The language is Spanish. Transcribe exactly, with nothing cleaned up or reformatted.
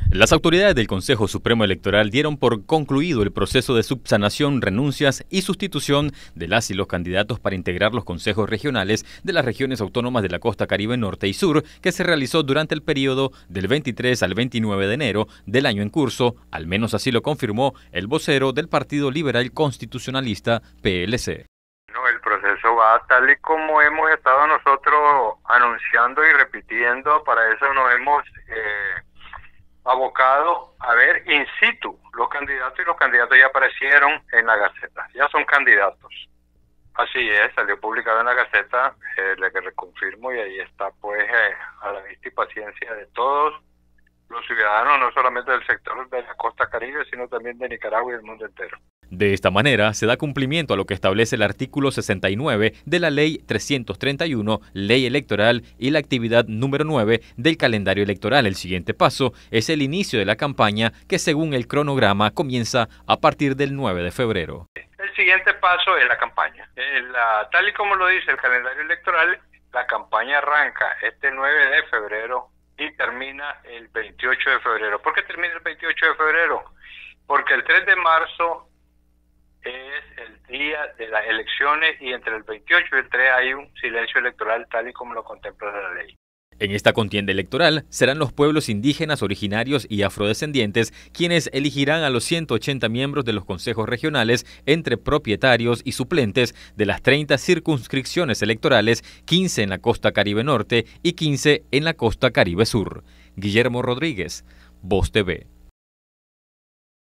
Las autoridades del Consejo Supremo Electoral dieron por concluido el proceso de subsanación, renuncias y sustitución de las y los candidatos para integrar los consejos regionales de las regiones autónomas de la costa Caribe Norte y Sur, que se realizó durante el periodo del veintitrés al veintinueve de enero del año en curso, al menos así lo confirmó el vocero del Partido Liberal Constitucionalista P L C. No, el proceso va tal y como hemos estado nosotros anunciando y repitiendo. Para eso nos hemos eh, abocado a ver in situ los candidatos, y los candidatos ya aparecieron en la Gaceta, ya son candidatos. Así es, salió publicado en la Gaceta, eh, la que reconfirmo, y ahí está pues eh, a la vista y paciencia de todos los ciudadanos, no solamente del sector de la costa Caribe, sino también de Nicaragua y del mundo entero. De esta manera, se da cumplimiento a lo que establece el artículo sesenta y nueve de la Ley trescientos treinta y uno, Ley Electoral, y la actividad número nueve del calendario electoral. El siguiente paso es el inicio de la campaña, que según el cronograma comienza a partir del nueve de febrero. El siguiente paso es la campaña. Eh, la, tal y como lo dice el calendario electoral, la campaña arranca este nueve de febrero y termina el veintiocho de febrero. ¿Por qué termina el veintiocho de febrero? Porque el tres de marzo es el día de las elecciones y entre el veintiocho y el tres hay un silencio electoral tal y como lo contempla la ley. En esta contienda electoral serán los pueblos indígenas, originarios y afrodescendientes quienes elegirán a los ciento ochenta miembros de los consejos regionales entre propietarios y suplentes de las treinta circunscripciones electorales, quince en la costa Caribe Norte y quince en la costa Caribe Sur. Guillermo Rodríguez, Voz T V.